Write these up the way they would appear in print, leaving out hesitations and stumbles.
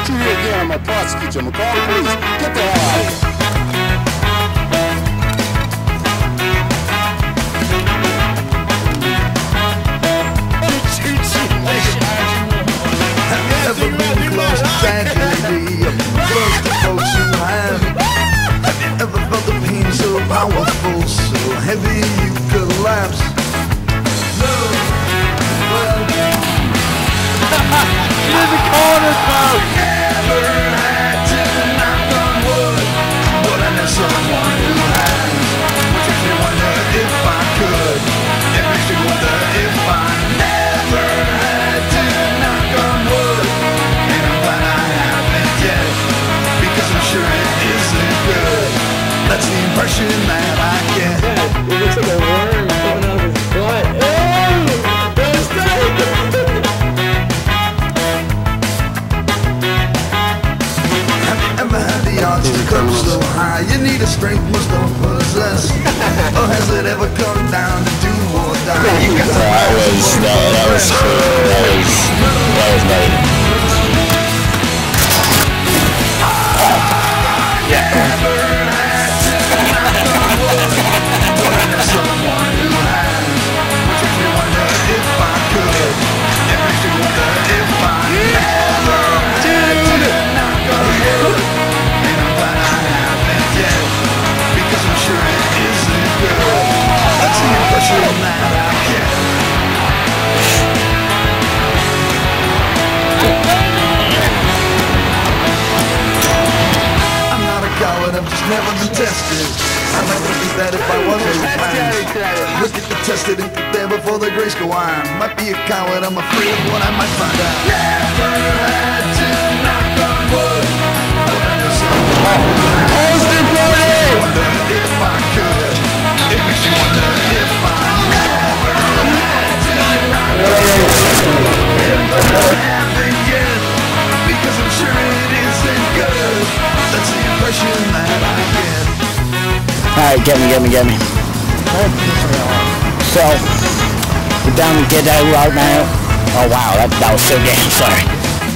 you here again, I'm gonna prosecute you. I'm gonna call the police. Get the hell out of here. Have you ever been close to tragedy? Close to folks you have? Have you ever felt the pain so powerful, so heavy you collapse? No, well, she's in the corner, pal. never had to knock on wood, but I know someone who has. Which makes me wonder if I could. It makes me wonder if I never had to knock on wood, and I'm glad I haven't yet, because I'm sure it isn't good. That's the impression that I get. It looks like a worm coming out of his butt. That's Have you ever had the odds to come so high? You need a strength most don't possess. Or has it ever come down to do or die? That was nice. I've just never been tested. I'd like to think that if I was a man, look at the tested and get there before the grace go on. Might be a coward, I'm afraid of what I might find out. Never had to knock on wood, but I know someone wonder if I could. It makes me wonder if I never had to knock on wood, but I haven't yet, because I'm sure it isn't good. That's the impression that I get. Alright, get me. So, we're down to get that route now. Oh wow, that was so damn sorry.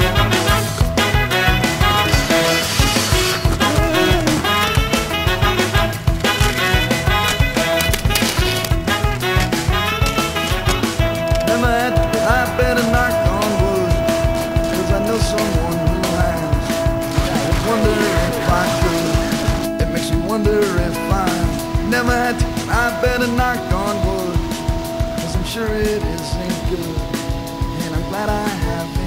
Never had to, I better knock on wood, 'cause I know someone who has. I wonder if I could. It makes me wonder if I never had to, I better knock on wood, 'cause I'm sure it isn't good, and I'm glad I haven't.